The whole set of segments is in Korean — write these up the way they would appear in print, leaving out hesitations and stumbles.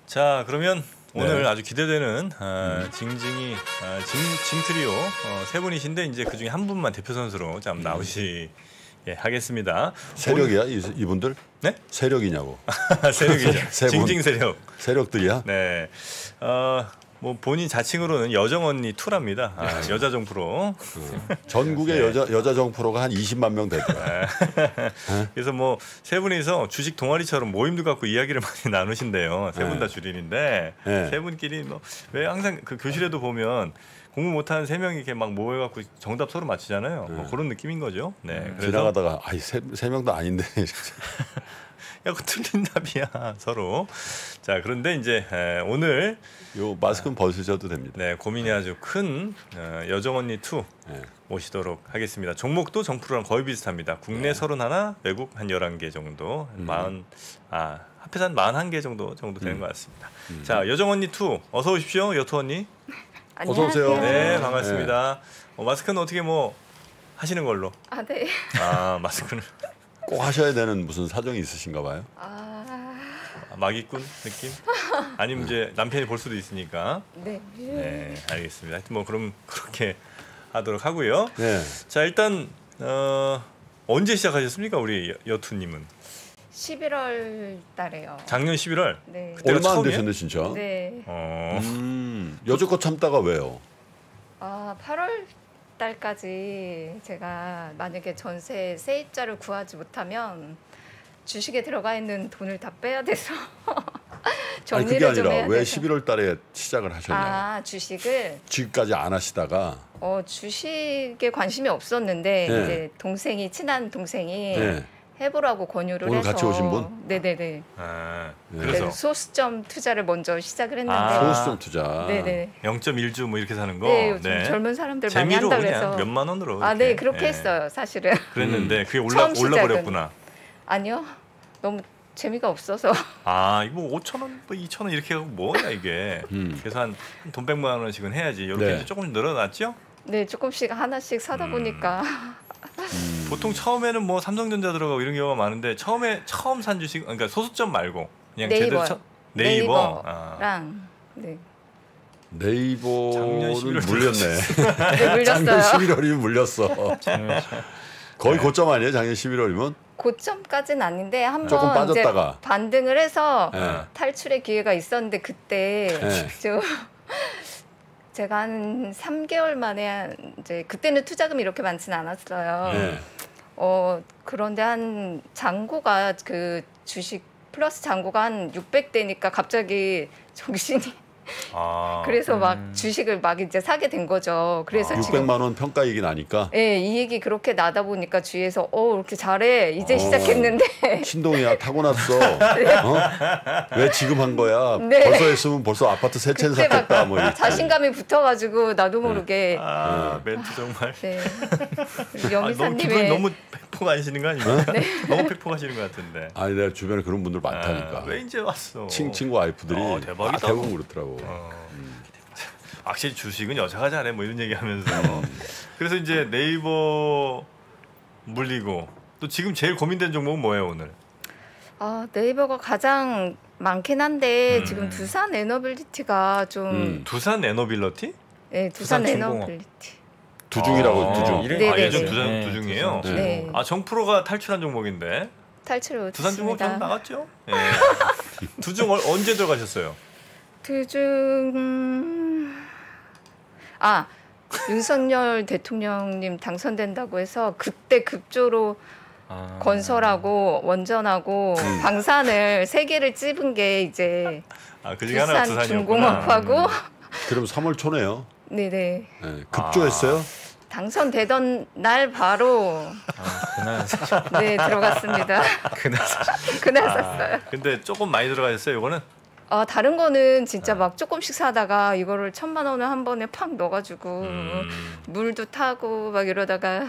자, 그러면 네. 오늘 아주 기대되는 징징이 징 트리오 세 분이신데 이제 그 중에 한 분만 대표 선수로 좀 나오시 하겠습니다. 세력이야 이분들? 네? 세력이냐고. 세력이죠. 세 분. 징징 세력. 세력들이야? 네. 뭐 본인 자칭으로는 여정 언니 2랍니다. 여자 정프로. 전국의 네. 여자 정프로가 한 20만 명 되더라. 그래서 뭐 세 분이서 주식 동아리처럼 모임도 갖고 이야기를 많이 나누신대요. 세 분 다 주린인데 네. 세 분끼리 뭐 왜 항상 그 교실에도 보면 공부 못하는 세 명이 이렇게 막 모여갖고 정답 서로 맞추잖아요. 뭐 그런 느낌인 거죠. 네. 그래서 지나가다가 아이 세 명도 아닌데. 야, 그 틀린 답이야 서로. 자, 그런데 이제 오늘 요 마스크는 벗으셔도 됩니다. 네, 고민이 아주 큰 여정 언니 2 네. 모시도록 하겠습니다. 종목도 정프로랑 거의 비슷합니다. 국내 31, 외국 한 11개 정도, 합해서 한 41개 정도 되는 것 같습니다. 자, 여정 언니 2 어서 오십시오, 여투 언니. 어서 오세요. 네, 반갑습니다. 마스크는 어떻게 뭐 하시는 걸로? 아, 네. 마스크는 꼭 하셔야 되는 무슨 사정이 있으신가 봐요. 마기꾼 느낌? 아니면 이제 남편이 볼 수도 있으니까. 네. 네, 알겠습니다. 하여튼 뭐 그럼 그렇게 하도록 하고요. 네. 자, 일단 언제 시작하셨습니까, 우리 여투님은? 11월 달에요. 작년 11월. 네. 그때가 얼마 안 처음이에요? 되셨네 진짜. 네. 여태껏 참다가 왜요? 8월 달까지 제가 만약에 전세 세입자를 구하지 못하면 주식에 들어가 있는 돈을 다 빼야 돼서 아니 그게 정리를 좀 아니라 해야 왜 돼서. 11월 달에 시작을 하셨냐? 주식을 지금까지 안 하시다가 주식에 관심이 없었는데 네. 이제 친한 동생이 네. 해보라고 권유를 오늘 해서 같이 오신 분? 네네네. 그래서 그래서 소수점 투자를 먼저 시작을 했는데 소수점 투자. 네네. 0.1주 뭐 이렇게 사는 거. 네, 요즘 젊은 사람들 많이 재미로 한다 그냥 그래서 몇만 원으로. 네, 이렇게. 그렇게 했어요, 사실은. 그랬는데 그게 처음 시작은. 올라버렸구나. 아니요, 너무 재미가 없어서. 이거 5천 원, 뭐 2천 원 이렇게 하고 뭐야 이게. 그래서 한 돈 100만 원씩은 해야지. 이렇게 네. 이제 조금 늘어났죠? 네, 조금씩 하나씩 사다 보니까. 보통 처음에는 뭐 삼성전자 들어가고 이런 경우가 많은데 처음 산 주식, 그러니까 소수점 말고 그냥 네이버. 제대로 네이버. 네이버랑 네. 네이버를 11월 물렸네. 네, 작년 물렸어요. 11월이면 물렸어. 거의 고점 아니에요? 작년 11월이면? 고점까지는 아닌데 조금 한번 이제 빠졌다가. 반등을 해서 네. 탈출의 기회가 있었는데 그때 네. 제가 한 3개월 만에 이제 그때는 투자금이 이렇게 많지는 않았어요. 네. 그런데 한 잔고가 그 주식 플러스 잔고가 한 600대니까 갑자기 정신이 그래서 막 주식을 막 이제 사게 된 거죠. 그래서 지금 600만 원 평가이익이 나니까 예, 이익이 그렇게 나다 보니까 주위에서 이렇게 잘해 이제 시작했는데 신동이야 타고났어. 왜 지금 한 거야? 네. 벌써 했으면 벌써 아파트 세 채는 그때 막 샀겠다. 뭐 이렇게. 자신감이 붙어가지고 나도 모르게 멘트 정말. 네. 기분 여미사님의 너무 팩폭하시는 거 아니에요? 너무 팩폭하시는 것 같은데. 아니 내가 주변에 그런 분들 많다니까. 왜 이제 왔어? 친구 와이프들이 대박이다. 대부분 그렇더라고. 확실히 주식은 여자가 잘해 뭐 이런 얘기하면서. 그래서 이제 네이버 물리고 또 지금 제일 고민된 종목은 뭐예요 오늘? 네이버가 가장 많긴 한데 지금 두산 에너빌리티가 좀 두산 에너빌리티? 네, 두산 두산중공업. 에너빌리티. 두중이라고 두중. 네네네. 예전 네. 두중이에요. 네. 정프로가 탈출한 종목인데 탈출을 두산 중공업 좀 못했습니다. 나갔죠? 예. 두중 언제 들어가셨어요? 두중 윤석열 대통령님 당선된다고 해서 그때 급조로 건설하고 원전하고 방산을 세 개를 찝은 게 이제 그 중에 하나가 두산 두산이었구나. 중공업하고 그럼 3월 초네요. 네네 네, 급조했어요? 당선되던 날 바로 그날 네 들어갔습니다. 그날 샀어요. 근데 조금 많이 들어가셨어요, 이거는? 다른 거는 진짜 막 조금씩 사다가 이거를 1,000만 원을 한 번에 팍 넣어가지고 물도 타고 막 이러다가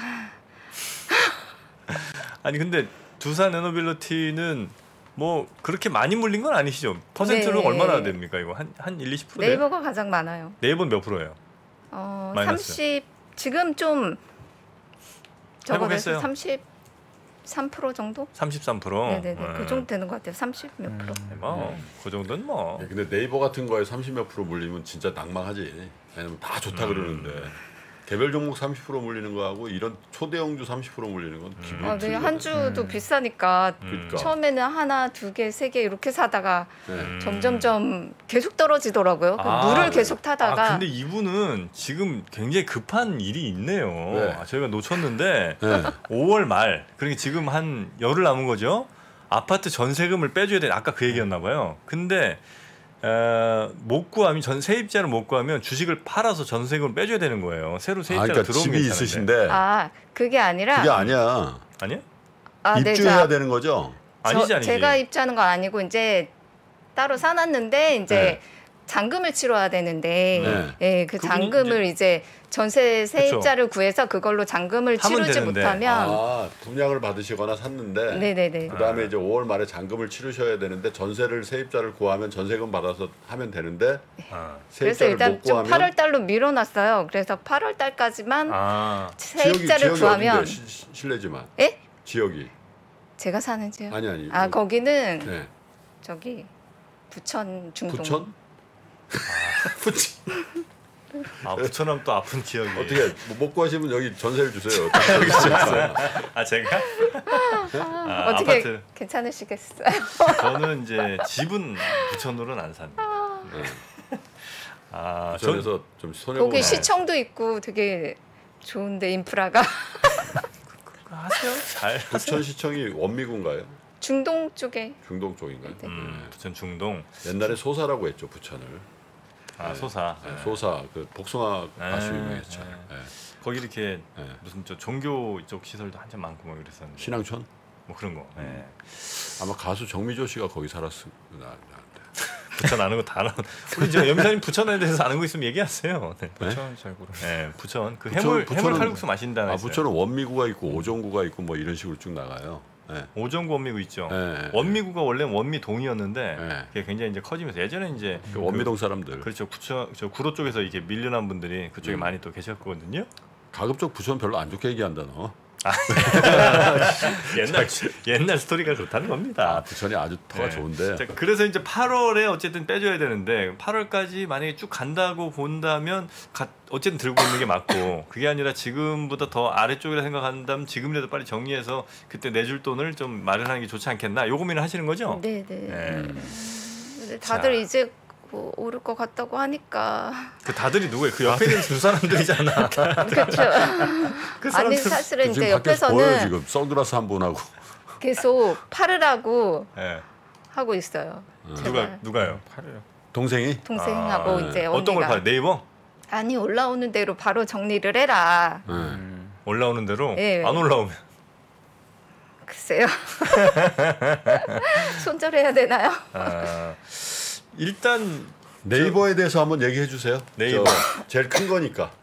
아니 근데 두산 에너빌리티는 뭐 그렇게 많이 물린 건 아니시죠? 퍼센트로 네. 얼마나 됩니까 이거? 한 1, 20%? 돼요? 네이버가 가장 많아요. 네이버는 몇 프로예요? 어, 마이너스. 30 지금 좀 회복했어요? 30 33% 정도? 33%. 네네네. 그 정도 되는 것 같아요. 30 몇 프로. 그 정도는 뭐. 근데 네이버 같은 거에 30몇 프로 물리면 진짜 낭망하지. 왜냐면 다 좋다 그러는데 개별 종목 30% 물리는 거하고 이런 초대형주 30% 물리는 건 기분이 네, 틀리거든. 한 주도 비싸니까 그러니까. 처음에는 하나, 두 개, 세 개 이렇게 사다가 점점점 계속 떨어지더라고요. 그 물을 계속 타다가. 근데 이분은 지금 굉장히 급한 일이 있네요. 네. 저희가 놓쳤는데 네. 5월 말, 그러니까 지금 한 열흘 남은 거죠. 아파트 전세금을 빼줘야 돼. 아까 그 얘기였나 봐요. 근데 못 구하면 세입자를 못 구하면 주식을 팔아서 전세금을 빼줘야 되는 거예요. 새로 세입자가 그러니까 들어오면 집이 괜찮은데. 있으신데 그게 아니라. 그게 아니야. 아니야? 네, 입주해야 되는 거죠. 아니지. 제가 입주하는 건 아니고 이제 따로 사놨는데 이제 잔금을 치러야 되는데 그 잔금을 이제 전세 세입자를 구해서 그걸로 잔금을 치르지 되는데. 못하면 분양을 받으시거나 샀는데 네네네. 그다음에 이제 5월 말에 잔금을 치르셔야 되는데 전세를 세입자를 구하면 전세금 받아서 하면 되는데 그래서 세입자를 일단 못 좀 구하면 8월 달로 밀어놨어요. 그래서 8월 달까지만 세입자를 지역이 구하면 어딘데? 실례지만 예? 지역이 제가 사는 지역. 아니 거기는 네. 저기 부천 중동. 부천? 부천 부천하면 또 아픈 지역이. 어떻게 못 구하시면 여기 전세를 주세요. 제가? 어떻게 아파트. 괜찮으시겠어요? 저는 이제 집은 부천으로는 안 삽니다. 부천에서 좀 손해 보고 거기 시청도 있고 되게 좋은데 인프라가. 하세요. 잘. 부천 시청이 원미구인가요? 중동 쪽에. 중동 쪽인가요? 부천 중동. 옛날에 소사라고 했죠 부천을. 소사. 소사 그 복숭아 아주 유명했죠. 거기 이렇게 무슨 저 종교 쪽 시설도 한참 많고 뭐 그랬었는데. 신앙촌? 뭐 그런 거. 아마 가수 정미조 씨가 거기 살았을 부천 아는 거 다 알아. 우리 이제 염사님 부천에 대해서 아는 거 있으면 얘기하세요. 부천 잘 모르. 부천 그 부천은- 해물 칼국수 마신다는. 부천은 원미구가 있고 오정구가 있고 뭐 이런 식으로 쭉 나가요. 오정구 원미구 있죠. 네. 원미구가 원래 원미동이었는데 네. 그게 굉장히 이제 커지면서 예전에 이제 그 원미동 사람들 그렇죠. 저 구로 쪽에서 이게 밀려난 분들이 그쪽에 많이 또 계셨거든요. 가급적 부천 별로 안 좋게 얘기한다 너. 옛날 스토리가 그렇다는 겁니다. 부천이 아주 터가 좋은데. 자, 그래서 이제 8월에 어쨌든 빼줘야 되는데 8월까지 만약에 쭉 간다고 본다면 어쨌든 들고 있는 게 맞고 그게 아니라 지금보다 더 아래쪽이라 생각한다면 지금이라도 빨리 정리해서 그때 내줄 돈을 좀 마련하는 게 좋지 않겠나? 요 고민을 하시는 거죠? 네네. 네. 근데 다들 이제 뭐 오를 것 같다고 하니까. 그 다들이 누구예요? 그 옆에 있는 두 사람들이잖아. 그렇죠. 아니 사실은 이제 지금 밖에서 보여요 옆에서는 지금 선글라스 한 분 하고. 계속 팔으라고 네. 하고 있어요. 누가요? 팔아요. 동생이? 동생하고 이제 언니가. 어떤 걸 팔아요? 네이버? 아니 올라오는 대로 바로 정리를 해라. 올라오는 대로 네. 안 올라오면 글쎄요. 손절해야 되나요? 일단 네이버에 대해서 한번 얘기해 주세요. 네이버. 제일 큰 거니까.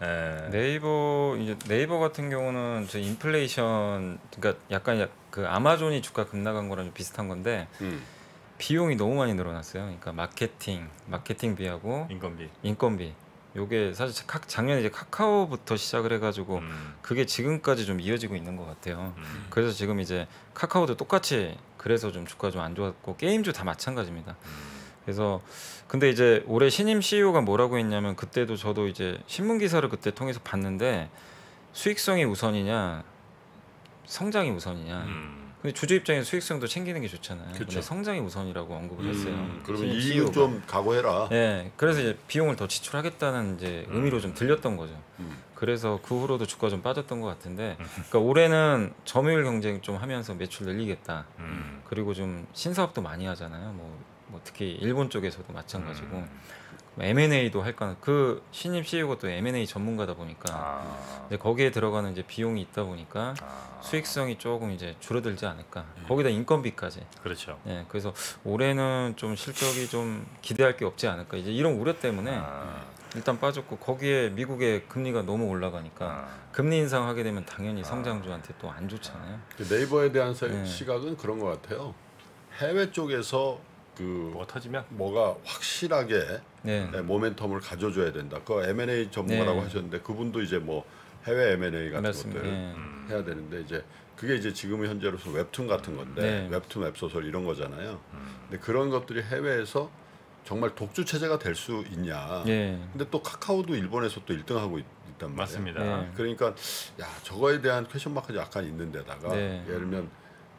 네이버 같은 경우는 저 인플레이션 그러니까 약간 그 아마존이 주가 급락한 거랑 좀 비슷한 건데 비용이 너무 많이 늘어났어요. 그러니까 마케팅비하고 인건비. 요게 사실 작년에 이제 카카오부터 시작을 해가지고 그게 지금까지 좀 이어지고 있는 것 같아요. 그래서 지금 이제 카카오도 똑같이 그래서 좀 주가 좀 안 좋았고 게임주 다 마찬가지입니다. 그래서 근데 이제 올해 신임 CEO가 뭐라고 했냐면 그때도 저도 이제 신문 기사를 그때 통해서 봤는데 수익성이 우선이냐 성장이 우선이냐. 근데 주주 입장에서 수익성도 챙기는 게 좋잖아요. 근데 성장이 우선이라고 언급을 했어요. 그러면 이익은 좀 각오해라. 네, 그래서 이제 비용을 더 지출하겠다는 이제 의미로 좀 들렸던 거죠. 그래서 그 후로도 주가 좀 빠졌던 것 같은데, 그러니까 올해는 점유율 경쟁 좀 하면서 매출 늘리겠다. 그리고 좀 신사업도 많이 하잖아요. 뭐 특히 일본 쪽에서도 마찬가지고 M&A도 할까. 그 신임 CEO가 또 M&A 전문가다 보니까 근데 거기에 들어가는 이제 비용이 있다 보니까 수익성이 조금 이제 줄어들지 않을까. 거기다 인건비까지. 그렇죠. 네, 그래서 올해는 좀 실적이 좀 기대할 게 없지 않을까. 이제 이런 우려 때문에 일단 빠졌고 거기에 미국의 금리가 너무 올라가니까 금리 인상하게 되면 당연히 성장주한테 또 안 좋잖아요. 네이버에 대한 시각은 그런 것 같아요. 해외 쪽에서 뭐가 터지면 뭐가 확실하게 네. 모멘텀을 가져줘야 된다. 그 M&A 전문가라고 하셨는데 그분도 이제 뭐 해외 M&A 같은 맞습니다. 것들 예. 해야 되는데 이제 그게 이제 지금 현재로서 웹툰 같은 건데 네. 웹툰, 웹소설 이런 거잖아요. 근데 그런 것들이 해외에서 정말 독주 체제가 될 수 있냐? 예. 근데 또 카카오도 일본에서 또 1등하고 있단 말이에요. 맞습니다. 네. 그러니까 야 저거에 대한 퀘션 마크가 약간 있는 데다가 네. 예를 들면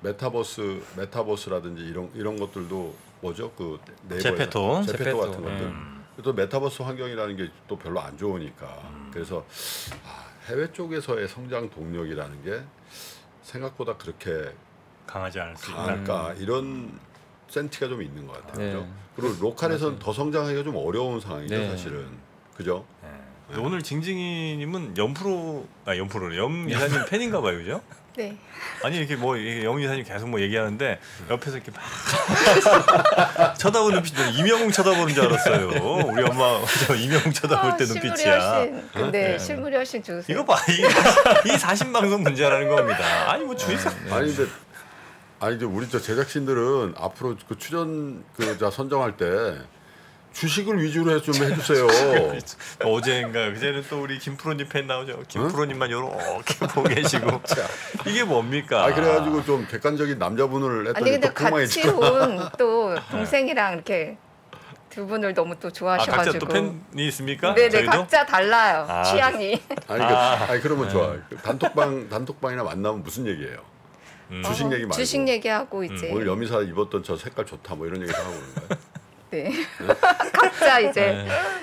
메타버스라든지 이런 것들도 뭐죠? 그 네이버에서 제페토. 제페토 같은 예. 것들. 또 메타버스 환경이라는 게 또 별로 안 좋으니까 그래서 해외 쪽에서의 성장 동력이라는 게 생각보다 그렇게 강하지 않을 수 있다. 강할까 이런 센티가 좀 있는 것 같아요. 네. 그죠? 그리고 로컬에서는 더 성장하기가 좀 어려운 상황이죠, 네. 사실은. 그죠? 네. 오늘 징징이님은 염 이사님 팬인가 봐요, 그죠? 네. 아니 이렇게 뭐 염 이사님 계속 뭐 얘기하는데 옆에서 이렇게 막 쳐다보는 눈빛이 이명웅 쳐다보는 줄 알았어요. 우리 엄마 저 이명웅 쳐다볼 때 실물이 눈빛이야. 훨씬, 근데 실물이 훨씬 좋으세요. 이거 봐, 이 사신 방송 문제라는 겁니다. 아니 뭐 주의사. 아니 이제 우리 저 제작진들은 앞으로 그 출연 자 선정할 때 주식을 위주로 좀 해주세요. 어제인가 그제는 또 우리 김프로님 팬 나오죠. 김프로님만 이렇게 보고 계시고 이게 뭡니까? 아 그래가지고 좀 객관적인 남자분을 했더니 아니 근데 또 같이 폭망했죠. 온 또 동생이랑 이렇게 두 분을 너무 또 각자 좋아하셔가지고. 또 팬이 있습니까? 네네 저희도? 각자 달라요. 아, 취향이. 아니 그러면 좋아. 단톡방이나 만나면 무슨 얘기예요? 주식 얘기 말고. 주식 얘기하고 이제. 오늘 여미사 입었던 저 색깔 좋다 뭐 이런 얘기도 하고 그런 거예요. 네. 각자 이제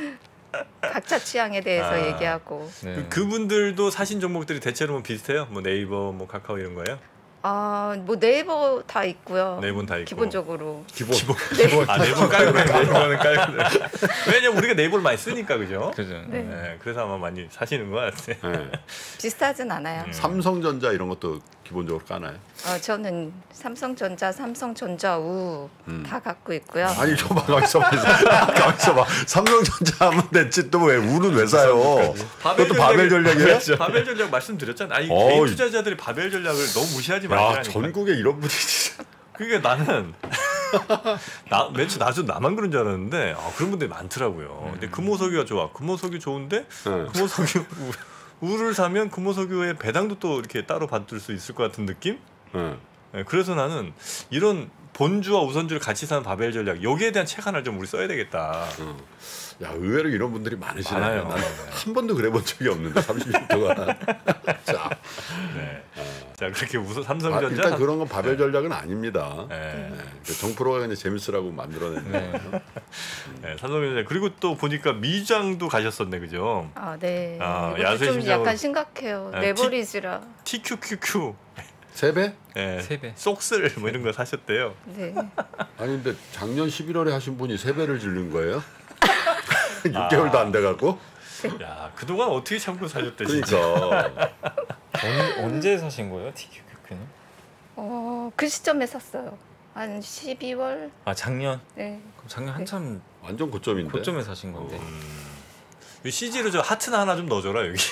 각자 취향에 대해서 얘기하고. 네. 그분들도 사신 종목들이 대체로 뭐 비슷해요? 뭐 네이버, 뭐 카카오 이런 거예요? 뭐 네이버 다 있고요. 네이버는 다 있고. 기본적으로. 기본. 아 네이버 깔고 네이버는 깔고. 왜냐면 우리가 네이버를 많이 쓰니까 그죠? 그죠. 네. 네, 그래서 아마 많이 사시는 것 같아. 네. 비슷하진 않아요. 삼성전자 이런 것도 기본적으로 까나요? 저는 삼성전자, 삼성전자우 다 갖고 있고요. 아니 저봐 가만있어 봐. 삼성전자 하면 됐지 또 왜 우는 왜 사요? 그것도 바벨 전략이에요? 바벨 전략 말씀드렸잖아요. 아니 어이. 개인 투자자들이 바벨 전략을 너무 무시하지 야 말라니까. 전국에 이런 분이 진짜. 그러니까 나는 맨 처음 나만 그런 줄 알았는데 그런 분들이 많더라고요. 근데 금호석유가 좋아. 금호석유 좋은데 금호석유 우를 사면 금호석유의 배당도 또 이렇게 따로 받을 수 있을 것 같은 느낌? 네, 그래서 나는 이런 본주와 우선주를 같이 사는 바벨 전략 여기에 대한 책 하나를 좀 우리 써야 되겠다. 야 의외로 이런 분들이 많으시네요. 많아요. 나는 한 번도 그래 본 적이 없는데 30년 동안. 자, 네. 자 그렇게 삼성전자 일단 그런 건 바벨 전략은 아닙니다. 네. 정프로가 그냥 재밌으라고 만들어낸 거예요. 네, 삼성전자 그리고 또 보니까 미장도 가셨었네, 그죠? 네. 이것도 야세 좀 심장으로. 약간 심각해요. 레버리지라. TQQQ. 세 배? 네, 3배. 속슬 뭐 이런 거 사셨대요. 네. 아니 근데 작년 11월에 하신 분이 세 배를 지른 거예요? 6개월도 안 돼갖고? 야 그동안 어떻게 참고 사셨대 진짜. 그러니까 언제 사신 거예요, TQQ는? 그 시점에 샀어요. 한 12월. 작년. 네. 그럼 작년 한참 완전 고점인데. 고점에 사신 건데. CG로 저 하트나 하나 좀 넣어줘라 여기.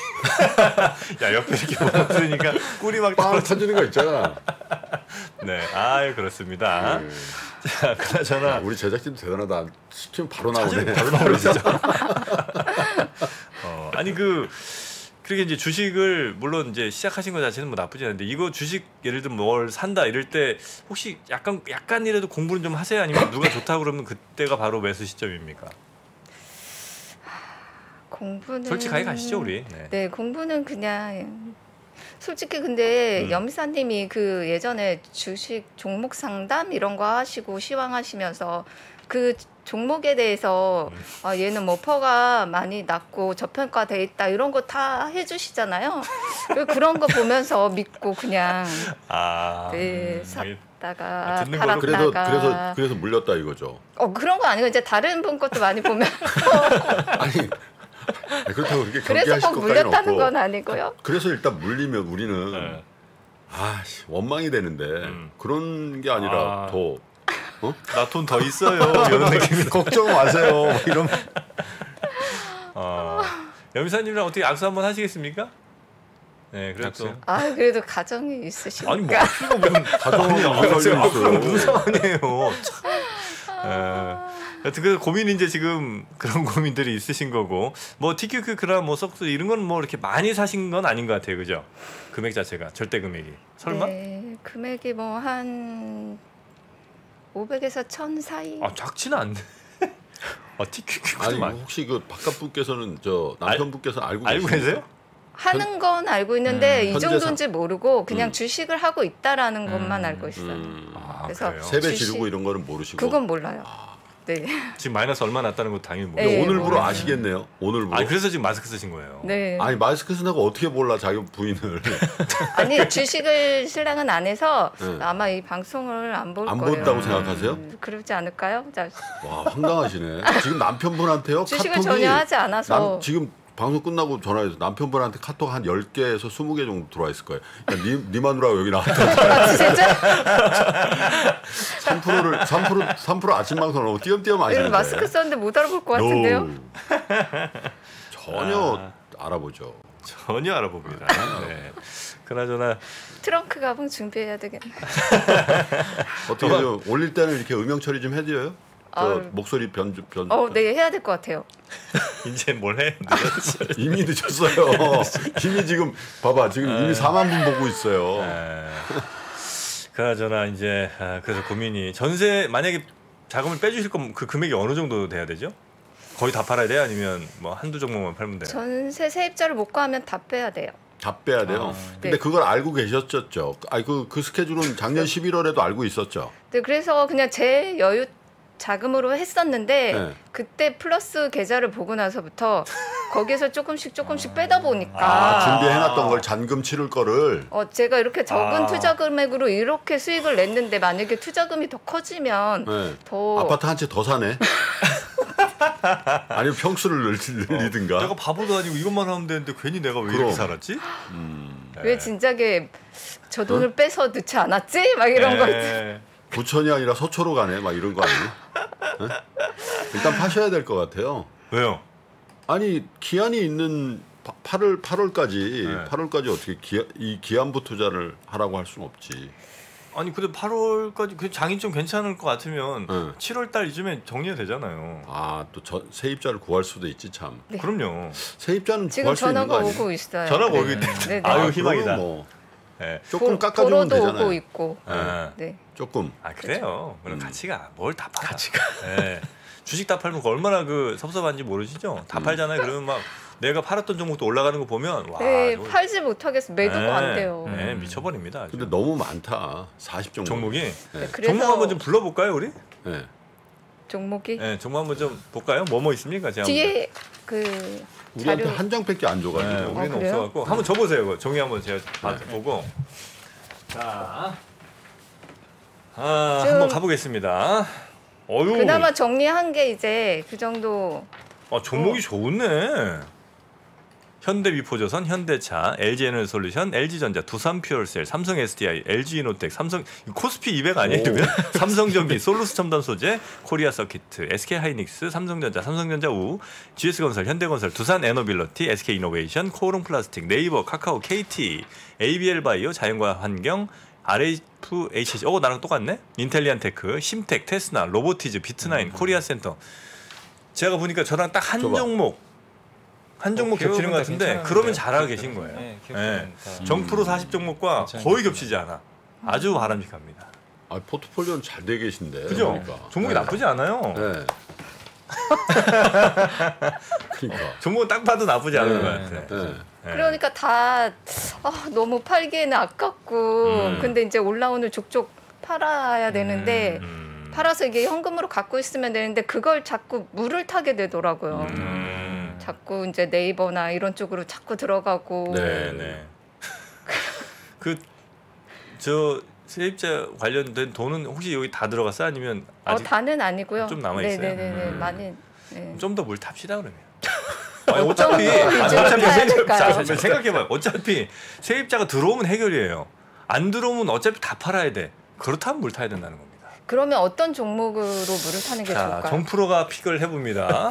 야 옆에 이렇게 먹으니까 꿀이 막 빵 떨어져. 터지는 거 있잖아. 네, 그렇습니다. 자, 그나저나 우리 제작진 대단하다. 시키면 바로 나오네. 바로 나오죠. 아니 그렇게 이제 주식을 물론 이제 시작하신 것 자체는 뭐 나쁘지 않은데 이거 주식 예를 들면 뭘 산다 이럴 때 혹시 약간이라도 공부는 좀 하세요? 아니면 누가 좋다 그러면 그때가 바로 매수 시점입니까? 공부는 솔직하게 가시죠 우리. 네, 공부는 그냥 솔직히 근데 염사님이 그 예전에 주식 종목 상담 이런 거 하시고 시황하시면서 그 종목에 대해서 얘는 뭐 퍼가 많이 났고 저평가돼 있다 이런 거 다 해주시잖아요. 그런 거 보면서 믿고 그냥 네, 샀다가 듣는 걸로 팔았다가 그래서 물렸다 이거죠. 그런 거 아니고 이제 다른 분 것도 많이 보면 아니 그렇다고 그렇게 그래서 경계하실 꼭 것까지는 물렸다는 없고. 건 아니고요. 그래서 일단 물리면 우리는 원망이 되는데 그런 게 아니라 더 나 돈 더 있어요 이런 느낌이. 걱정 마세요. 이런. 염사님이랑 어떻게 악수 한번 하시겠습니까? 네, 그래도 그래도 가정이 있으시니까. 아니 뭐 악수가 무슨 가정이 무슨 무슨 상황이에요. 여튼 그 고민 이제 지금 그런 고민들이 있으신 거고 뭐 TQQ나 뭐 석스 이런 건 뭐 이렇게 많이 사신 건 아닌 것 같아요, 그죠? 금액 자체가 절대 금액이 설마? 네, 금액이 뭐 한 500에서 1000 사이. 아 작지는 않네. TQQ도 아니 많이. 혹시 그 바깥 분께서는 저 남편분께서 알고 계세요? 하는 건 알고 있는데 이 현재 정도인지 모르고 그냥 주식을 하고 있다라는 것만 알고 있어요. 그래서 세배 지르고 이런 거는 모르시고. 그건 몰라요. 네. 지금 마이너스 얼마 났다는 거 당연히 모르고. 네, 오늘부로 몰라요. 아시겠네요. 오늘부로. 아 그래서 지금 마스크 쓰신 거예요. 네. 아니 마스크 쓴다고 어떻게 몰라 자기 부인을. 아니 주식을 신랑은 안 해서 네. 아마 이 방송을 안 볼 안 거예요. 본다고 생각하세요? 그러지 않을까요? 자, 와 황당하시네. 지금 남편분한테요 주식을 카톡이 전혀 하지 않아서 지금 방송 끝나고 전화해서 남편분한테 카톡 한 10개에서 20개 정도 들어와 있을 거예요. 그러니까 네 마누라가 여기 나왔다. 진짜 3% 아침 방송을 너무 띄엄띄엄 하시는데. 이런 마스크 썼는데 못 알아볼 것 같은데요. No. 전혀 알아보죠. 전혀 알아봅니다. 네. 그나저나 트렁크 가방 준비해야 되겠네. 어떻게 좀 올릴 때는 이렇게 음영 처리 좀 해드려요? 저 목소리 변. 네 해야 될 것 같아요. 이제 뭘 해? 이미 늦었어요. 이미 지금 봐봐 지금 이미 4만 분 보고 있어요. 그나저나 이제 그래서 고민이 전세 만약에 자금을 빼주실 거면 그 금액이 어느 정도 돼야 되죠? 거의 다 팔아야 돼요? 아니면 뭐 한두 종목만 팔면 돼요? 전세 세입자를 못 구하면 다 빼야 돼요. 다 빼야 돼요. 근데 네. 그걸 알고 계셨죠? 아니 그 스케줄은 작년 11월에도 알고 있었죠. 네, 그래서 그냥 제 여유 자금으로 했었는데 네. 그때 플러스 계좌를 보고 나서부터 거기에서 조금씩 빼다 보니까 준비해놨던 걸 잔금 치를 거를 제가 이렇게 적은 투자 금액으로 이렇게 수익을 냈는데 만약에 투자금이 더 커지면 네. 더 아파트 한 채 더 사네. 아니면 평수를 늘리든가. 내가 바보도 아니고 이것만 하면 되는데 괜히 내가 왜 그럼. 이렇게 살았지? 왜 진작에 저 돈을 빼서 넣지 않았지? 막 이런 거 있지. 부천이 아니라 서초로 가네. 막 이런 거 아니에요? 네? 일단 파셔야 될 것 같아요. 왜요? 아니 기한이 있는 8월까지 네. 8월까지 어떻게 이 기한부 투자를 하라고 할 수는 없지. 아니 근데 8월까지 그 장이 좀 괜찮을 것 같으면 네. 7월 달 이쯤에 정리가 되잖아요. 또 세입자를 구할 수도 있지 참. 네. 그럼요. 세입자는 지금 구할 수 있는 거 전화가 아니에요? 오고 있어요. 전화가 네. 오기 때문에. 네, 네. 아유 희망이다. 그러면 뭐 네. 조금 깎아주면 보러도 되잖아요. 오고 있고. 아, 네. 조금. 그래요. 그럼 가치가 뭘 다 팔아. 네. 주식 다 팔면 얼마나 그 섭섭한지 모르시죠? 다 팔잖아요. 그러면 막 내가 팔았던 종목도 올라가는 거 보면 와. 네, 이거- 팔지 못하겠어. 매도가 안 돼요. 네, 미쳐버립니다. 아주. 근데 너무 많다. 40종목. 종목이 네, 그래서 종목 한번 좀 불러볼까요, 우리? 네. 종목이 네, 종목 한번 좀 볼까요? 뭐 있습니까? 제가 뒤에 그 우리한테 자료 한 장밖에 안 줘가지고. 네, 우리는 그래요? 없어갖고 한번 줘보세요. 그 종이 한번 제가 보고. 자, 좀- 한번 가보겠습니다. 어유. 그나마 정리한 게 이제 그 정도. 종목이 좋네. 현대미포조선, 현대차, LG에너지솔루션, LG전자, 두산퓨얼셀, 삼성 SDI, LG이노텍, 삼성 코스피 200 아니에요? 이러면? 삼성전기, 솔루스첨단소재, 코리아서키트, SK하이닉스, 삼성전자, 삼성전자 우, GS건설, 현대건설, 두산에너빌러티, SK이노베이션, 코오롱플라스틱, 네이버, 카카오, KT, ABL바이오, 자연과환경, RFHC, 나랑 똑같네? 인텔리안테크, 심텍, 테스나, 로보티즈, 비트나인, 코리아센터. 제가 보니까 저랑 딱 한 줘봐. 종목 겹치는 것 같은데 그러면 잘하고 계신 거예요. 네, 네. 정프로 40종목과 괜찮아요. 거의 겹치지 않아. 아주 바람직합니다. 포트폴리오는 잘 돼 계신데. 그죠? 그러니까. 종목이 네. 나쁘지 않아요. 네. 그러니까. 종목은 딱 봐도 나쁘지 않은 네, 것 같아. 네. 네. 그러니까 다 너무 팔기에는 아깝고 근데 이제 올라오는 족족 팔아야 되는데 팔아서 이게 현금으로 갖고 있으면 되는데 그걸 자꾸 물을 타게 되더라고요. 자꾸 이제 네이버나 이런 쪽으로 자꾸 들어가고. 네. 저 세입자 관련된 돈은 혹시 여기 다 들어갔어? 아니면 아직 다는 아니고요. 좀 남아 있어요? 네네네 많이. 네. 좀 더 물 탑시다 그러면. 아니, 어차피 타야 될까요? 생각해봐요. 어차피 세입자가 들어오면 해결이에요. 안 들어오면 어차피 다 팔아야 돼. 그렇다면 물 타야 된다는 겁니다. 그러면 어떤 종목으로 물을 타는 게 좋을까요? 정프로가 픽을 해봅니다.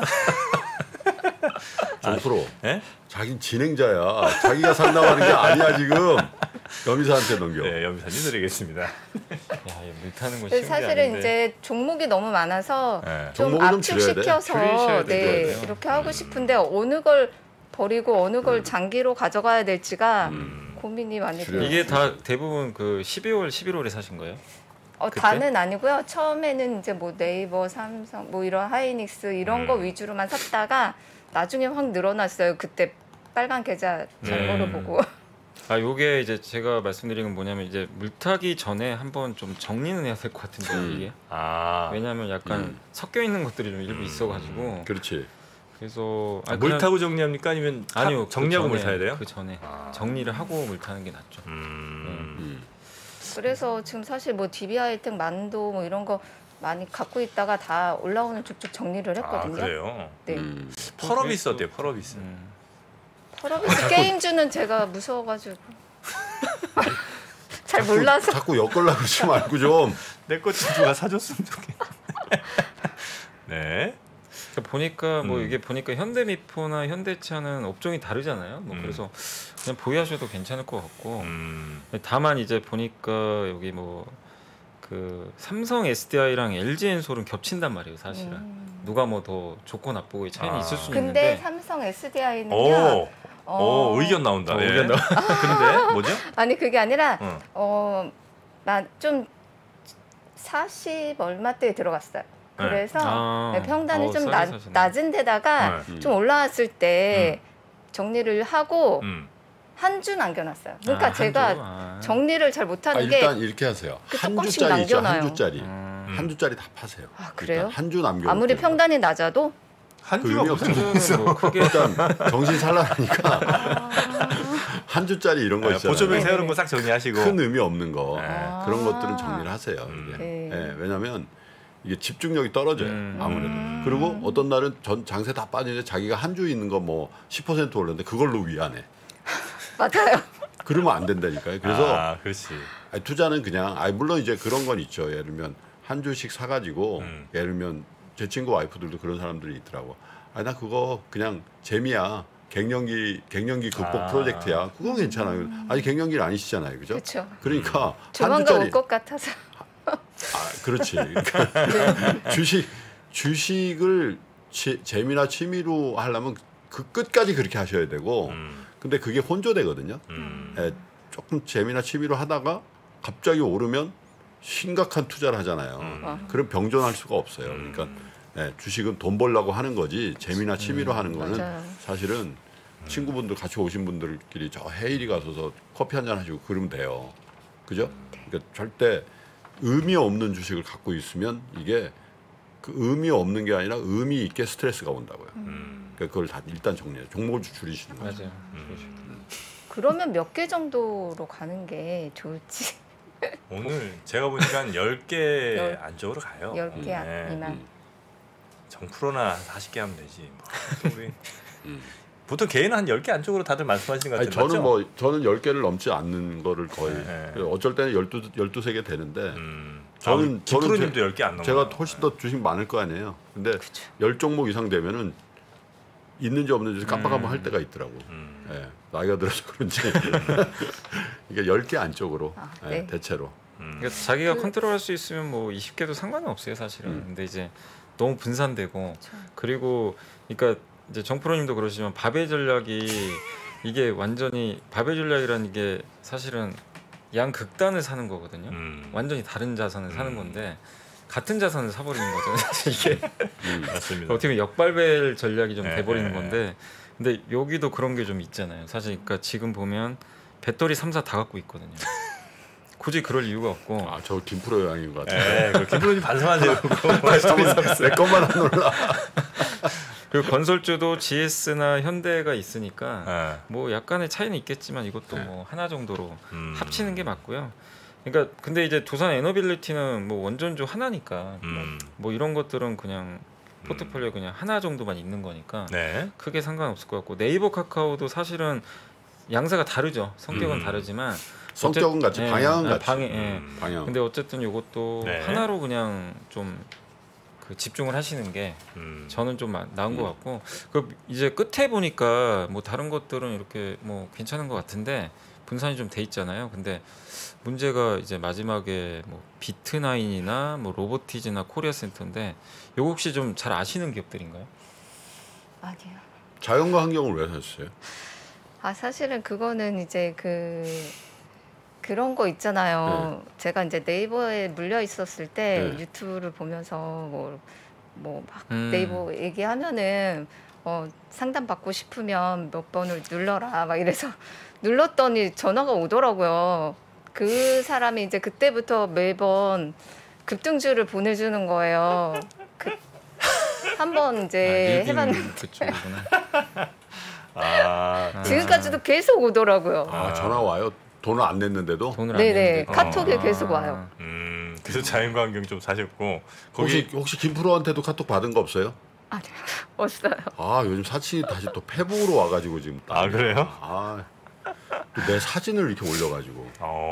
정프로. 예? 자긴 진행자야. 자기가 상담하는 게 아니야 지금. 여미사한테 넘겨. 네, 여미사님 드리겠습니다. 야, 물 타는 거 쉬운 게 사실은 아닌데. 이제 종목이 너무 많아서 네. 좀 종목은 좀 압축시켜서 줄이셔야 네, 돼요. 이렇게 하고 싶은데 어느 걸 버리고 어느 걸 장기로 가져가야 될지가 고민이 많이 돼요. 이게 다 대부분 그 12월, 11월에 사신 거예요? 그때? 다는 아니고요. 처음에는 이제 뭐 네이버, 삼성, 뭐 이런 하이닉스 이런 거 위주로만 샀다가 나중에 확 늘어났어요. 그때 빨간 계좌 잔고를 보고. 아, 요게 이제 제가 말씀드린 건 뭐냐면 이제 물타기 전에 한번 좀 정리는 해야 될 것 같은데 이게. 왜냐하면 약간 섞여 있는 것들이 좀 일부 있어가지고. 그렇지. 그래서 물 타고 정리합니까? 아니면 아니요, 정리하고 그 물 전에, 타야 돼요? 그 전에 정리를 하고 물 타는 게 낫죠. 그래서 지금 사실 뭐 DB 하이텍, 만도 뭐 이런 거 많이 갖고 있다가 다 올라오는 쭉쭉 정리를 했거든요. 그래요? 네. 펄어비스 어때요? 펄어비스. 펄어비스 게임주는 제가 무서워가지고 잘 몰라서. 자꾸 엮으려고 그러지 말고 좀. 내 것 좀 누가 사줬으면 좋겠네. 네. 그러니까 보니까 뭐 이게 보니까 현대미포나 현대차는 업종이 다르잖아요. 뭐 그래서 그냥 보유하셔도 괜찮을 것 같고. 다만 이제 보니까 여기 뭐 그 삼성 SDI랑 LG 엔솔은 겹친단 말이에요, 사실은. 누가 뭐 더 좋고 나쁘고의 차이는 있을 수는 근데 있는데. 삼성 SDI는요. 의견 나온다. 네. 의견 근데 뭐죠? 아니 그게 아니라 나 좀 40 얼마 때에 들어갔어요. 그래서 네. 평단이 좀 싸게 사시네. 낮은 데다가 좀 올라왔을 때 정리를 하고 한 주 남겨놨어요. 그러니까 제가 정리를 잘 못하는 게 일단 이렇게 하세요. 그 한 조금씩 주짜리 있죠. 남겨놔요. 한 주짜리. 한 주짜리 다 파세요. 그래요? 한 주 남겨. 아무리 평단이 낮아도 한 그 주가 의미 무슨 없잖아요. 뭐 크게 일단 정신 살라니까 한 주짜리 이런 거 있잖아요. 보초별 네. 세우는 거 싹 정리하시고. 큰 의미 없는 거 네. 그런 것들은 정리를 하세요. 이게. 네. 예, 왜냐하면 이게 집중력이 떨어져요. 아무래도. 그리고 어떤 날은 장세 다 빠지는데 자기가 한 주 있는 거 뭐 10% 올랐는데 그걸로 위안해. 맞아요. 그러면 안 된다니까요. 그래서 그렇지. 투자는 그냥 물론 이제 그런 건 있죠. 예를 들면 한 주씩 사가지고 예를 들면 제 친구 와이프들도 그런 사람들이 있더라고. 나 그거 그냥 재미야. 갱년기 극복 프로젝트야. 그건 괜찮아요. 아직 갱년기는 아니시잖아요, 그죠? 그렇죠. 그러니까 한 조만간 주짜리 올 것 같아서. 그렇지. 그러니까 주식을 재미나 취미로 하려면 그 끝까지 그렇게 하셔야 되고. 근데 그게 혼조되거든요. 조금 재미나 취미로 하다가 갑자기 오르면 심각한 투자를 하잖아요. 그럼 병존할 수가 없어요. 그러니까 주식은 돈 벌려고 하는 거지 재미나 취미로 하는 거는 맞아요. 사실은 친구분들 같이 오신 분들끼리 저 헤이리 가서 커피 한잔 하시고 그러면 돼요. 그죠? 그러니까 절대 의미 없는 주식을 갖고 있으면 이게 그 의미 없는 게 아니라 의미 있게 스트레스가 온다고요. 그러니까 그걸 다 일단 정리해요. 종목을 줄이시는 거죠. 맞아요. 그러면 몇 개 정도로 가는 게 좋을지. 오늘 제가 보니까 한 10개 열- 안쪽으로 가요. 10개 미만. 정프로나 40개 하면 되지. 뭐. 우리 보통 개인은 한 10개 안쪽으로 다들 말씀하시는 것 같아요. 저는 10개를 넘지 않는 거를 거의 네. 어쩔 때는 13개 되는데 저는 김프로님도 10개 안 넘어요. 제가 훨씬 더 주식 많을 거 아니에요. 근데 10종목 이상 되면은 있는지 없는지 깜빡깜빡 할 때가 있더라고. 나이가 들어서 그런지 이게 10개 안쪽으로 네. 대체로. 그러니까 자기가 컨트롤할 수 있으면 뭐 20개도 상관은 없어요, 사실은. 근데 이제 너무 분산되고 그리고 그러니까 이제 정프로님도 그러시지만 바벨 전략이 이게 완전히 바벨 전략이라는 게 사실은 양극단을 사는 거거든요. 완전히 다른 자산을 사는 건데 같은 자산을 사버리는 거죠. 사실 이게 맞습니다. 어떻게 보면 역발벨 전략이 좀 네, 돼버리는 네, 건데 근데 여기도 그런 게 좀 있잖아요. 사실 그러니까 지금 보면 배터리 3사 다 갖고 있거든요. 굳이 그럴 이유가 없고 저 김프로 양인 것 같아요. 그 김프로님 반성하세요. 내 것만 안 놀라. 그리고 건설주도 GS나 현대가 있으니까 뭐 약간의 차이는 있겠지만 이것도 뭐 하나 정도로 합치는 게 맞고요. 그러니까 근데 이제 두산 에너빌리티는 뭐 원전주 하나니까 뭐 이런 것들은 그냥 포트폴리오 그냥 하나 정도만 있는 거니까 크게 상관없을 것 같고 네이버 카카오도 사실은 양사가 다르죠. 성격은 다르지만 성격은 같이 방향은 같이. 방향. 근데 어쨌든 이것도 하나로 그냥 좀 그 집중을 하시는 게 저는 좀 나은 것 같고 그 이제 끝에 보니까 뭐 다른 것들은 이렇게 뭐 괜찮은 것 같은데 분산이 좀 돼 있잖아요. 근데 문제가 이제 마지막에 뭐 비트나인이나 뭐 로보티즈나 코리아센터인데 요거 혹시 좀 잘 아시는 기업들인가요? 아니요. 자연과 환경을 왜 사셨어요? 아 사실은 그거는 이제 그런 거 있잖아요. 제가 이제 네이버에 물려 있었을 때 유튜브를 보면서 뭐 막 네이버 얘기하면은 상담 받고 싶으면 몇 번을 눌러라 막 이래서 눌렀더니 전화가 오더라고요. 그 사람이 이제 그때부터 매번 급등주를 보내주는 거예요. 한번 이제 해봤는데 그쪽이구나. 지금까지도 계속 오더라고요. 전화 와요? 돈을 안 냈는데도? 돈을 안 네네 냈는데도. 카톡에 계속 와요. 그래서 자연과 환경 좀 사셨고 거기 혹시 김프로한테도 카톡 받은 거 없어요? 아니요 없어요. 요즘 사진이 다시 또 페북으로 와가지고 지금. 그래요? 또 내 사진을 이렇게 올려가지고.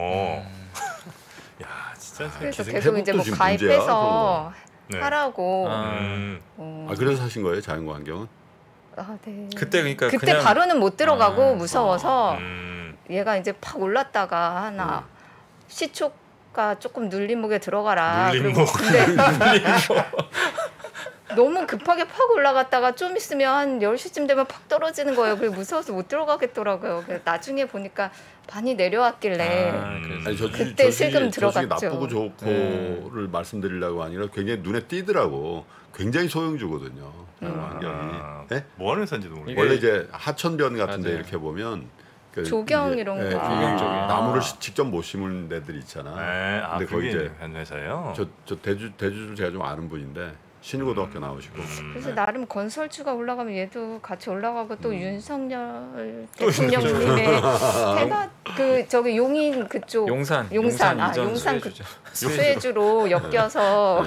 야 진짜. 그래서 기생 계속 이제 뭐 지금 가입해서 네. 하라고. 그래서 사신 거예요, 자연과 환경은? 네. 그때 그러니까 그때 그냥 바로는 못 들어가고 무서워서 음. 얘가 이제 팍 올랐다가 하나 시초가 조금 눌림목에 들어가라. 눌림목. 근데 너무 급하게 팍 올라갔다가 좀 있으면 한 10시쯤 되면 팍 떨어지는 거예요. 그래서 무서워서 못 들어가겠더라고요. 그래서 나중에 보니까 많이 내려왔길래 그때 실금 들어갔죠. 나쁘고 좋고를 말씀드리려고 아니라 굉장히 눈에 띄더라고. 굉장히 소형주거든요. 환경이. 네? 뭐 하는 회사인지도 모르겠어요. 원래 이제 하천변 같은데 맞아요. 이렇게 보면 조경 이런 거. 조경 쪽에. 나무를 직접 못 심은 데들 있잖아. 근데 거기 이제 한 회사예요. 저 대주를 제가 좀 아는 분인데 신일고등학교 나오시고. 그래서 나름 건설주가 올라가면 얘도 같이 올라가고 또 윤석열 대통령님의 해가 저기 용인 그쪽 용산 용산 수혜주죠. 수혜주로 엮여서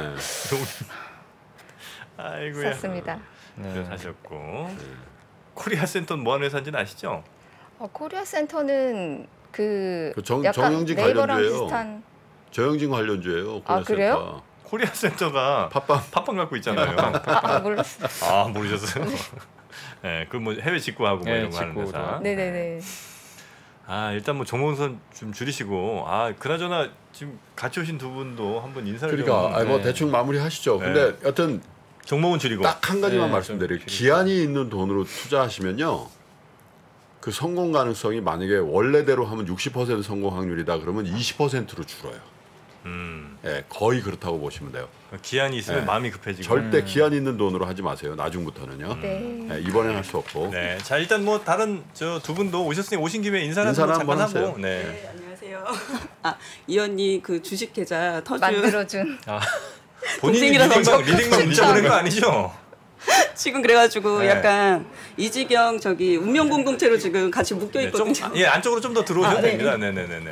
아이고야. 샀습니다. 네. 사셨고 코리아 센터는 뭐 하는 회사인지는 아시죠? 코리아 센터는 약간 정영진 네이버랑 관련주예요. 비슷한. 정영진 관련주예요. 코리아 그래요? 센터. 코리아 센터가 팟빵 갖고 있잖아요. 몰랐어요. 모르셨어요? 네, 그 뭐 해외 직구하고 뭐 이런 거 하는 회사. 네네네. 일단 뭐 정보선 좀 줄이시고 그나저나 지금 같이 오신 두 분도 한번 인사를 그러니까 좀. 뭐 대충 마무리하시죠. 근데 여튼 종목은 줄이고 딱 한 가지만 말씀드려요. 기한이 있는 돈으로 투자하시면요. 그 성공 가능성이 만약에 원래대로 하면 60% 성공 확률이다 그러면 20%로 줄어요. 거의 그렇다고 보시면 돼요. 기한이 있으면 마음이 급해지고. 절대 기한 있는 돈으로 하지 마세요. 나중부터는요. 이번엔 할 수 없고. 네, 자 일단 뭐 다른 두 분도 오셨으니 오신 김에 인사를 한번 하고. 하세요. 네, 안녕하세요. 이 언니 그 주식 계좌 만들어준. 본인이 리딩만 문자 보낸 거 아니죠? 지금 그래가지고 약간 이지경 저기 운명 공동체로 지금 같이 묶여 있거든요. 안쪽으로 좀 더 들어오셔도 됩니다. 네네네.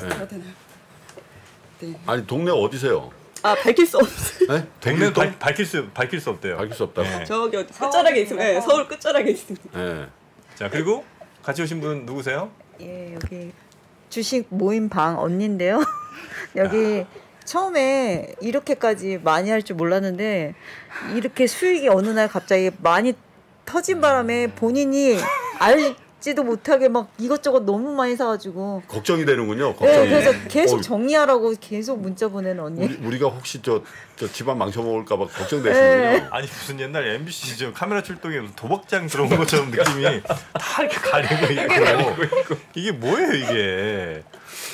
네. 아니 동네 어디세요? 밝힐 수 없어요. 네? 동네 밝힐 수 없대요. 밝힐 수 없다. 네. 저기 어디 끝자락에 있습니다. 네, 서울 끝자락에 있습니다. 네. 자 그리고 같이 오신 분 누구세요? 예, 여기 주식 모임 방 언니인데요. 여기 처음에 이렇게까지 많이 할 줄 몰랐는데 이렇게 수익이 어느 날 갑자기 많이 터진 바람에 본인이 알지도 못하게 막 이것저것 너무 많이 사가지고 걱정이 되는군요. 네, 그래서 계속 정리하라고 계속 문자 보내는 언니. 우리가 혹시 저 집안 망쳐먹을까봐 걱정되시는군요. 아니 무슨 옛날 MBC 저 카메라 출동에 무슨 도박장 들어온 것처럼 느낌이 다 이렇게 가리고 있고 이게 뭐예요 이게?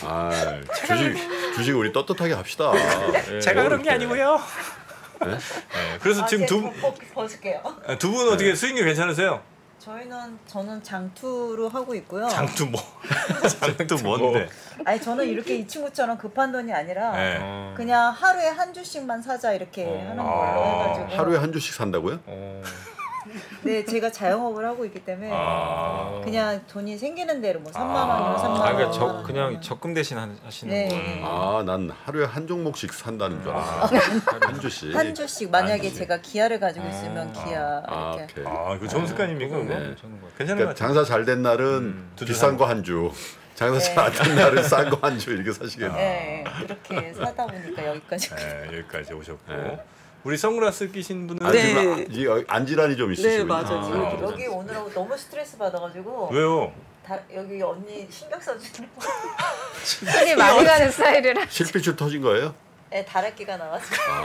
주식 우리 떳떳하게 합시다. 제가 그런 게 아니고요. 네? 그래서 지금 벗을게요. 두 분 어떻게 수익률 괜찮으세요? 저는 장투로 하고 있고요. 장투 뭔데? 아니 저는 이렇게 이 친구처럼 급한 돈이 아니라 그냥 하루에 한 주씩만 사자 이렇게 하는 걸로 해가지고 하루에 한 주씩 산다고요? 네, 제가 자영업을 하고 있기 때문에 그냥 돈이 생기는 대로 뭐 3만 원이면 3만 원. 그러니까 그냥 적금 대신 하시는 네. 거예요. 난 하루에 한 종목씩 산다는 줄 알았어. 한 주씩. 한 주씩 만약에 제가 기아를 가지고 있으면 기아 이렇게. 오케이. 이거 좋은 습관입니까? 네. 괜찮은 것 같아요. 그러니까 장사 잘 된 날은 비싼 거 한 주, 장사 잘 안 된 날은 싼 거 한 주 이렇게 사시겠네요. 네, 이렇게 사다 보니까 여기까지. 여기까지 오셨고. 우리 선글라스 끼신 분은 네. 지금 안질환이 좀 있으시군요. 네, 맞아요. 여기 오느라고 너무 스트레스 받아가지고 왜요? 여기 언니 신경 써주는 손이 많이 가는 스타일이라. 실핏줄 터진 거예요? 애 다래끼가 나왔어.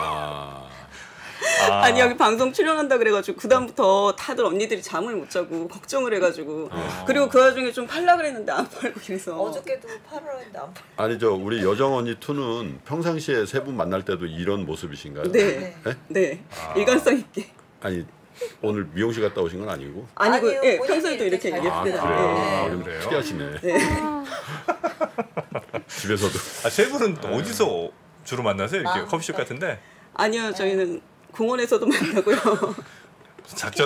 아니 여기 방송 출연한다 그래가지고 그 다음부터 다들 언니들이 잠을 못 자고 걱정을 해가지고 그리고 그 와중에 좀 팔라 그랬는데 안 팔고 그래서 어저께도 팔으려 했는데 안 팔. 아니 저 우리 여정 언니 투는 평상시에 세 분 만날 때도 이런 모습이신가요? 네. 네? 네. 일관성 있게. 아니 오늘 미용실 갔다 오신 건 아니고? 아니고 아니요, 예, 본인이 평소에도 이렇게 이렇게 잘 예쁘게 그래요? 네. 좀 그래요? 특이하시네. 네. 집에서도. 세 분은 어디서 주로 만나세요? 이렇게 커피숍 같은데? 아니요 저희는 공원에서도 만나고요. 작전.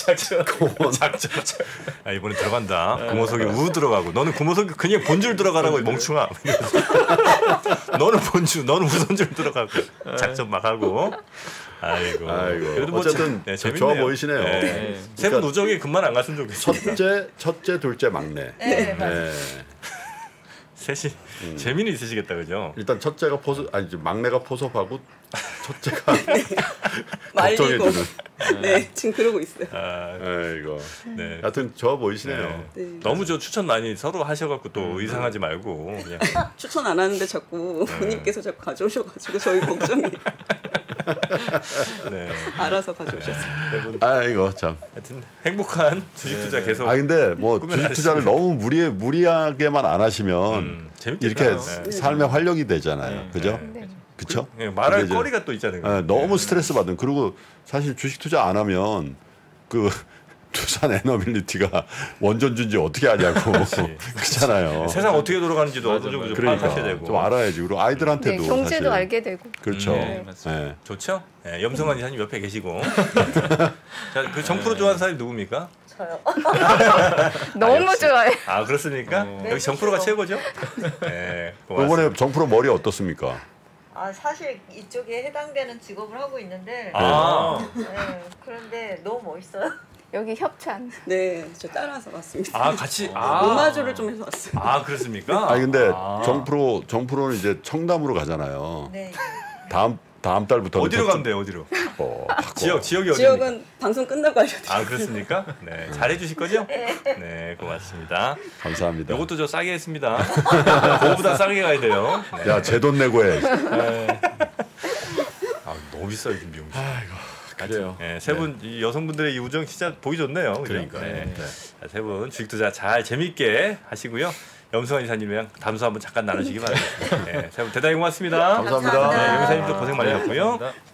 아, 이번에 들어간다. 구모석에 우 들어가고. 너는 구모석에 그냥 본줄 들어가라고 멍충아. 너는 본줄, 너는 우선줄 들어가고. 작전 막 하고. 아이고. 그래도 뭐 어쨌든 네, 좋아 보이시네요. 네. 세분 우정이 금만 안 갔으면 좋겠어. 첫째, 둘째, 막내. 네, 맞아요. 셋이 재미는 있으시겠다, 그죠? 일단 첫째가 이제 막내가 포섭하고 첫째가 말리고. 걱정해주는. 네 지금 그러고 있어요. 아이고. 네. 하여튼 좋아 보이시네요. 네. 네. 너무 저 추천 많이 서로 하셔갖고 또 의상하지 말고 그냥 추천 안 하는데 자꾸 본인께서 자꾸 가져오셔가지고 저희 걱정이 네. 알아서 가져오셨어요. 아이고 참. 하여튼 행복한 주식 투자 계속. 아 근데 뭐 꾸며 주식 투자를 너무 무리하게만 안 하시면 재밌게 이렇게 살아요. 네. 삶의 활력이 되잖아요. 그죠? 네. 그쵸? 네, 말할 근데 이제, 거리가 또 있잖아요. 너무 스트레스 받은. 그리고 사실 주식 투자 안 하면 그 두산 에너빌리티가 원전주인지 어떻게 아냐고 그렇잖아요. 세상 어떻게 돌아가는지도 어느 정도 좀 파악하셔야 그러니까 되고. 좀 알아야지. 그리고 아이들한테도 네, 경제도 사실 알게 되고. 그렇죠. 네, 맞습니다. 네. 좋죠? 네, 염성환 이사님 옆에 계시고. 자, 그 정프로 좋아하는 사람이 누굽니까? 저요. 너무 역시. 좋아해. 아 그렇습니까? 여기 정프로가 최고죠? 네, 고맙습니다. 이번에 정프로 머리 어떻습니까? 아 사실 이쪽에 해당되는 직업을 하고 있는데 네, 그런데 너무 멋있어요. 여기 협찬. 네, 저 따라서 왔습니다. 아 같이 오마주를 좀 해서 왔어요. 아 그렇습니까? 아니 근데 정프로는 이제 청담으로 가잖아요. 네. 다음 달부터 어디로 가면 돼요? 어디로? 지역이 어디입니까? 지역은 방송 끝나고 알려드릴게요. 아 그렇습니까? 네, 잘해 주실 거죠? 네, 고맙습니다. 감사합니다. 이것도 저 싸게 했습니다. 그거보다 싸게 가야 돼요. 네. 야 제 돈 내고 해. 아 너무 비싸요 지금 미용실. 그래요. 네, 세 분 이 여성분들의 이 우정 진짜 보기 좋네요. 그죠? 그러니까. 네. 세 분 주식 투자 잘 재밌게 하시고요. 염성환 이사님이랑 담소 한번 잠깐 나누시기 바랍니다. 네, 세 분 대단히 고맙습니다. 감사합니다. 네, 염 이사님도 고생 많으셨고요. 감사합니다.